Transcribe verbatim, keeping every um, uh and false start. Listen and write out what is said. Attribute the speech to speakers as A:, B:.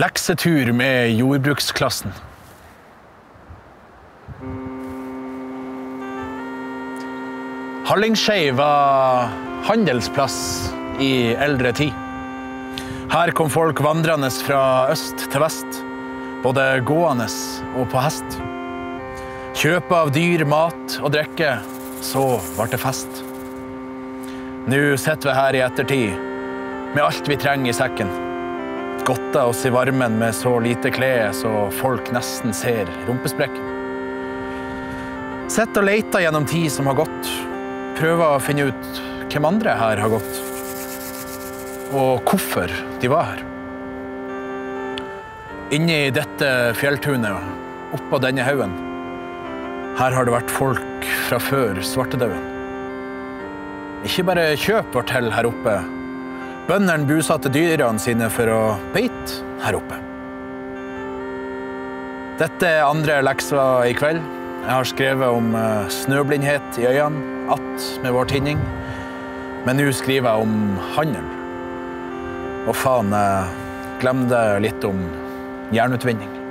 A: Leksetur med jordbruksklassen. Hallingskei var handelsplass i eldre tid. Her kom folk vandrende fra øst til vest, både gående og på hest. Kjøp av dyr, mat og drikke, så var det fest. Nå sitter vi her i ettertid, med alt vi trenger i sekken. Godta oss i varmen med så lite klær, så folk nesten ser rumpesprekken. Sett og leita gjennom tid som har gått. Prøver å finne ut hvem andre her har gått. Og hvorfor de var her. Inne i dette fjelltunet, oppå denne haugen, her har det vært folk fra før svartedauden. Ikke bare kjøp vårt til her oppe. Bøndene bosatte dyrene sine for å beite her oppe. Dette er andre lekser i kveld. Jeg har skrevet om snøblindhet i øynene, att med vår tinning. Men nå skriver jeg om handel. Og faen, jeg glemte litt om jernutvinning.